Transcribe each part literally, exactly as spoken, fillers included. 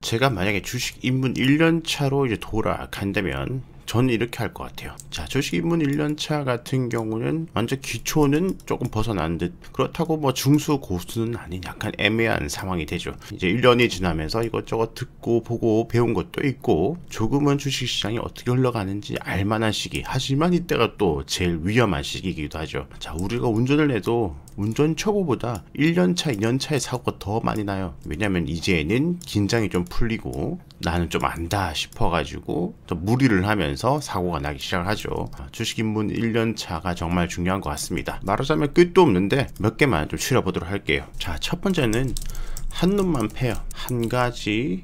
제가 만약에 주식 입문 일 년 차로 이제 돌아간다면 저는 이렇게 할 것 같아요. 자, 주식 입문 일 년 차 같은 경우는 완전 기초는 조금 벗어난 듯, 그렇다고 뭐 중수 고수는 아닌 약간 애매한 상황이 되죠. 이제 일 년이 지나면서 이것저것 듣고 보고 배운 것도 있고 조금은 주식시장이 어떻게 흘러가는지 알만한 시기, 하지만 이때가 또 제일 위험한 시기이기도 하죠. 자, 우리가 운전을 해도 운전 초보보다 일 년 차, 이 년 차의 사고가 더 많이 나요. 왜냐면 이제는 긴장이 좀 풀리고 나는 좀 안다 싶어가지고 좀 무리를 하면서 사고가 나기 시작하죠. 주식 입문 일 년 차가 정말 중요한 것 같습니다. 말하자면 끝도 없는데 몇 개만 좀 추려보도록 할게요. 자, 첫 번째는 한 놈만 패요. 한 가지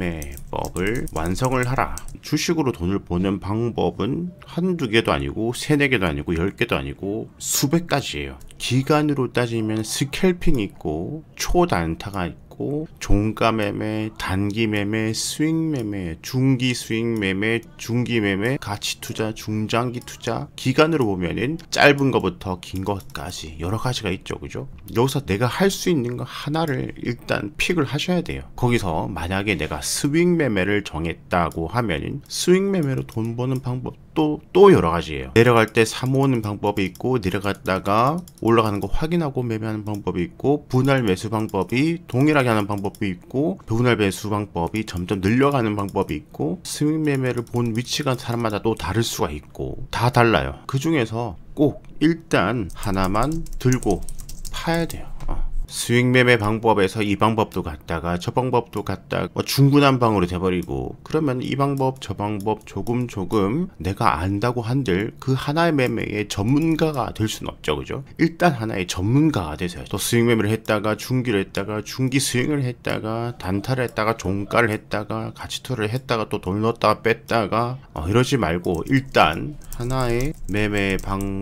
매매법을 완성을 하라. 주식으로 돈을 버는 방법은 한두 개도 아니고 세네 개도 아니고 열 개도 아니고 수백 가지예요. 기간으로 따지면 스캘핑이 있고 초단타가 있고 종가 매매, 단기 매매, 스윙 매매, 중기 스윙 매매, 중기 매매, 가치 투자, 중장기 투자, 기간으로 보면은 짧은 것부터 긴 것까지 여러 가지가 있죠. 그죠? 여기서 내가 할 수 있는 거 하나를 일단 픽을 하셔야 돼요. 거기서 만약에 내가 스윙 매매를 정했다고 하면은 스윙 매매로 돈 버는 방법 또, 또 여러 가지예요. 내려갈 때 사모으는 방법이 있고, 내려갔다가 올라가는 거 확인하고 매매하는 방법이 있고, 분할 매수 방법이 동일하게 하는 방법이 있고, 분할 매수 방법이 점점 늘려가는 방법이 있고, 스윙 매매를 본 위치가 사람마다 또 다를 수가 있고, 다 달라요. 그 중에서 꼭 일단 하나만 들고 파야 돼요. 어. 스윙 매매 방법에서 이 방법도 갔다가 저 방법도 갔다가 뭐 중구난방으로 돼버리고, 그러면 이 방법 저 방법 조금 조금 내가 안다고 한들 그 하나의 매매의 전문가가 될 수는 없죠. 그죠? 일단 하나의 전문가가 되세요. 또 스윙 매매를 했다가 중기를 했다가 중기 스윙을 했다가 단타를 했다가 종가를 했다가 가치투를 했다가 또 돈 넣었다가 뺐다가 어, 이러지 말고 일단 하나의 매매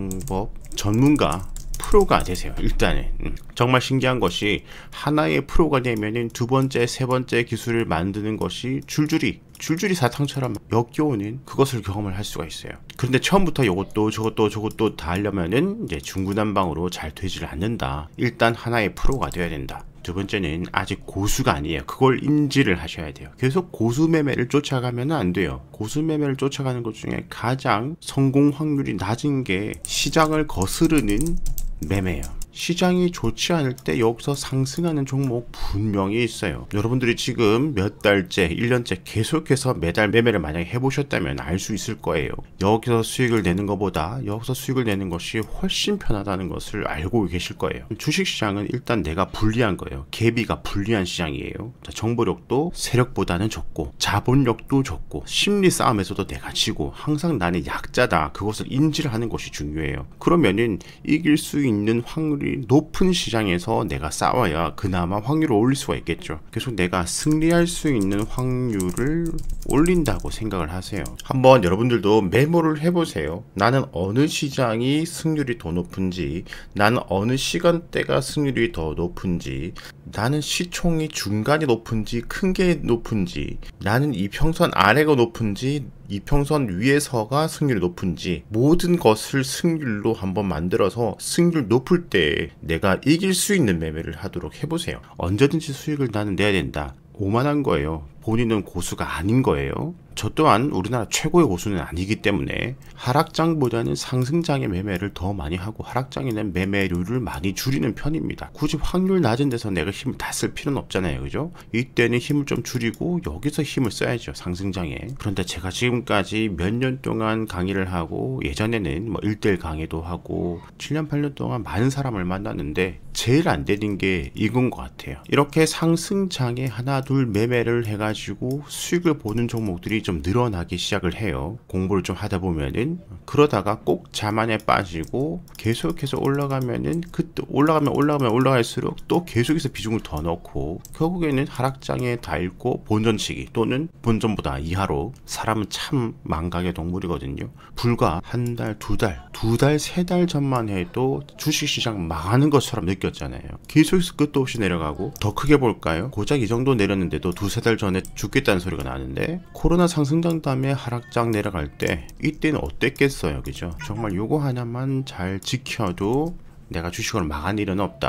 방법 전문가 프로가 되세요. 일단은 음. 정말 신기한 것이 하나의 프로가 되면은 두 번째, 세 번째 기술을 만드는 것이 줄줄이 줄줄이 사탕처럼 역겨우는 그것을 경험을 할 수가 있어요. 그런데 처음부터 이것도 저것도 저것도 다 하려면은 이제 중구난방으로 잘 되지를 않는다. 일단 하나의 프로가 되어야 된다. 두 번째는 아직 고수가 아니에요. 그걸 인지를 하셔야 돼요. 계속 고수 매매를 쫓아가면 안 돼요. 고수 매매를 쫓아가는 것 중에 가장 성공 확률이 낮은 게 시장을 거스르는 매매예요. 시장이 좋지 않을 때 여기서 상승하는 종목 분명히 있어요. 여러분들이 지금 몇 달째, 일 년째 계속해서 매달 매매를 만약에 해보셨다면 알 수 있을 거예요. 여기서 수익을 내는 것보다 여기서 수익을 내는 것이 훨씬 편하다는 것을 알고 계실 거예요. 주식시장은 일단 내가 불리한 거예요. 개비가 불리한 시장이에요. 자, 정보력도 세력보다는 적고 자본력도 적고 심리 싸움에서도 내가 지고 항상 나는 약자다. 그것을 인지를 하는 것이 중요해요. 그러면은 이길 수 있는 확률이 높은 시장에서 내가 싸워야 그나마 확률을 올릴 수가 있겠죠. 계속 내가 승리할 수 있는 확률을 올린다고 생각을 하세요. 한번 여러분들도 메모를 해보세요. 나는 어느 시장이 승률이 더 높은지, 나는 어느 시간대가 승률이 더 높은지, 나는 시총이 중간이 높은지 큰 게 높은지, 나는 이평선 아래가 높은지 이평선 위에서가 승률이 높은지, 모든 것을 승률로 한번 만들어서 승률 높을 때 내가 이길 수 있는 매매를 하도록 해보세요. 언제든지 수익을 나는 내야 된다. 오만한 거예요. 본인은 고수가 아닌 거예요. 저 또한 우리나라 최고의 고수는 아니기 때문에 하락장보다는 상승장의 매매를 더 많이 하고 하락장에는 매매료를 많이 줄이는 편입니다. 굳이 확률 낮은 데서 내가 힘을 다 쓸 필요는 없잖아요. 그죠? 이때는 힘을 좀 줄이고 여기서 힘을 써야죠. 상승장에. 그런데 제가 지금까지 몇 년 동안 강의를 하고, 예전에는 뭐 일 대일 강의도 하고 칠 년 팔 년 동안 많은 사람을 만났는데 제일 안 되는 게 이건 것 같아요. 이렇게 상승장에 하나 둘 매매를 해가지고 수익을 보는 종목들이 좀 늘어나기 시작을 해요. 공부를 좀 하다 보면은. 그러다가 꼭 자만에 빠지고 계속해서 올라가면은 그때 올라가면 올라가면 올라갈수록 또 계속해서 비중을 더 넣고 결국에는 하락장에 다 잃고 본전치기 또는 본전보다 이하로. 사람은 참 망각의 동물이거든요. 불과 한 달, 두 달, 두 달, 세 달 전만 해도 주식시장 망하는 것처럼 느꼈잖아요. 계속해서 끝도 없이 내려가고, 더 크게 볼까요? 고작 이 정도 내렸는데도 두세 달 전에 죽겠다는 소리가 나는데, 코로나 상승장 다음에 하락장 내려갈 때 이때는 어땠겠어요. 그죠? 정말 요거 하나만 잘 지켜도 내가 주식으로 망한 일은 없다.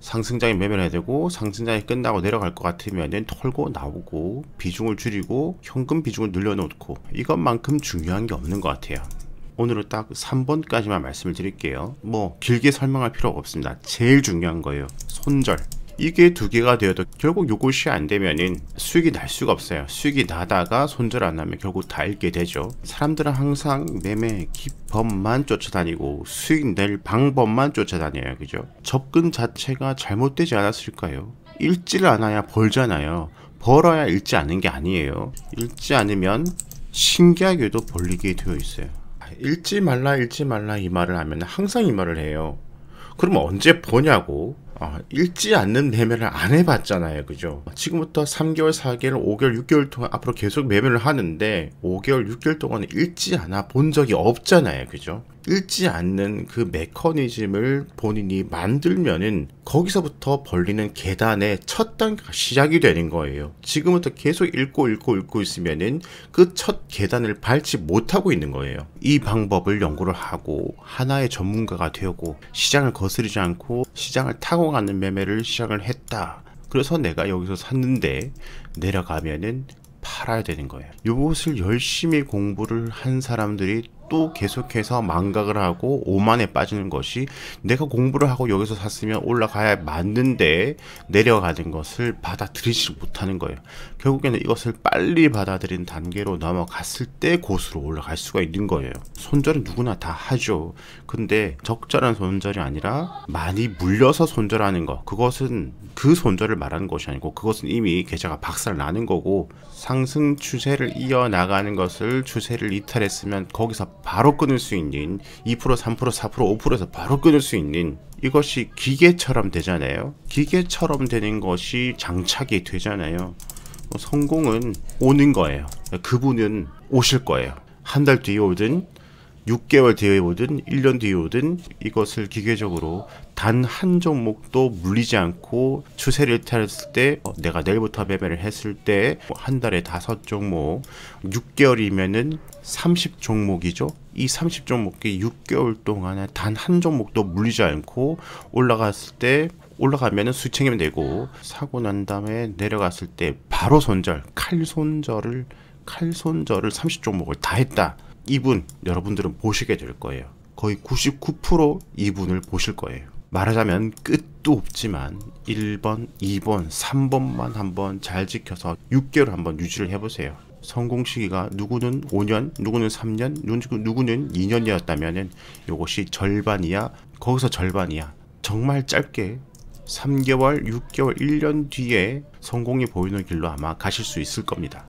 상승장에 매매를 해야 되고 상승장이 끝나고 내려갈 것 같으면 털고 나오고 비중을 줄이고 현금 비중을 늘려놓고 이것만큼 중요한 게 없는 것 같아요. 오늘은 딱 삼 번까지만 말씀을 드릴게요. 뭐 길게 설명할 필요가 없습니다. 제일 중요한 거예요. 손절. 이게 두 개가 되어도 결국 요것이 안 되면은 수익이 날 수가 없어요. 수익이 나다가 손절 안 나면 결국 다 잃게 되죠. 사람들은 항상 매매 기법만 쫓아다니고 수익 낼 방법만 쫓아다녀요. 그죠? 접근 자체가 잘못되지 않았을까요? 잃지를 않아야 벌잖아요. 벌어야 잃지 않는 게 아니에요. 잃지 않으면 신기하게도 벌리게 되어 있어요. 잃지 말라 잃지 말라 이 말을 하면 항상 이 말을 해요. 그러면 언제 버냐고. 아, 읽지 않는 매매를 안 해봤잖아요. 그죠? 지금부터 삼 개월, 사 개월, 오 개월, 육 개월 동안 앞으로 계속 매매를 하는데 오 개월, 육 개월 동안 읽지 않아 본 적이 없잖아요. 그죠? 읽지 않는 그 메커니즘을 본인이 만들면은 거기서부터 벌리는 계단의 첫 단계가 시작이 되는 거예요. 지금부터 계속 읽고 읽고 읽고 있으면은 그 첫 계단을 밟지 못하고 있는 거예요. 이 방법을 연구를 하고 하나의 전문가가 되고 시장을 거스르지 않고 시장을 타고 가는 매매를 시작을 했다. 그래서 내가 여기서 샀는데 내려가면은 팔아야 되는 거예요. 이것을 열심히 공부를 한 사람들이 또 계속해서 망각을 하고 오만에 빠지는 것이 내가 공부를 하고 여기서 샀으면 올라가야 맞는데 내려가는 것을 받아들이지 못하는 거예요. 결국에는 이것을 빨리 받아들인 단계로 넘어갔을 때 고수로 올라갈 수가 있는 거예요. 손절은 누구나 다 하죠. 근데 적절한 손절이 아니라 많이 물려서 손절하는 거, 그것은 그 손절을 말하는 것이 아니고 그것은 이미 계좌가 박살 나는 거고, 상승 추세를 이어나가는 것을 추세를 이탈했으면 거기서 바로 끊을 수 있는 이 퍼센트, 삼 퍼센트, 사 퍼센트, 오 퍼센트에서 바로 끊을 수 있는, 이것이 기계처럼 되잖아요. 기계처럼 되는 것이 장착이 되잖아요. 성공은 오는 거예요. 그분은 오실 거예요. 한 달 뒤에 오든 육 개월 뒤에 오든 일 년 뒤에 오든 이것을 기계적으로 단 한 종목도 물리지 않고 추세를 이탈했을 때, 어, 내가 내일부터 매매를 했을 때 한 달에 다섯 종목, 육 개월이면은 삼십 종목이죠. 이 삼십 종목이 육 개월 동안에 단 한 종목도 물리지 않고 올라갔을 때, 올라가면은 수익챙기면 되고, 사고 난 다음에 내려갔을 때 바로 손절, 칼 손절을 칼 손절을 삼십 종목을 다 했다. 이분 여러분들은 보시게 될 거예요. 거의 구십구 퍼센트 이분을 보실 거예요. 말하자면 끝도 없지만 일 번, 이 번, 삼 번만 한번 잘 지켜서 육 개월 한번 유지를 해보세요. 성공 시기가 누구는 오 년, 누구는 삼 년, 누구는 이 년이었다면 이것이 절반이야. 거기서 절반이야. 정말 짧게 삼 개월, 육 개월, 일 년 뒤에 성공이 보이는 길로 아마 가실 수 있을 겁니다.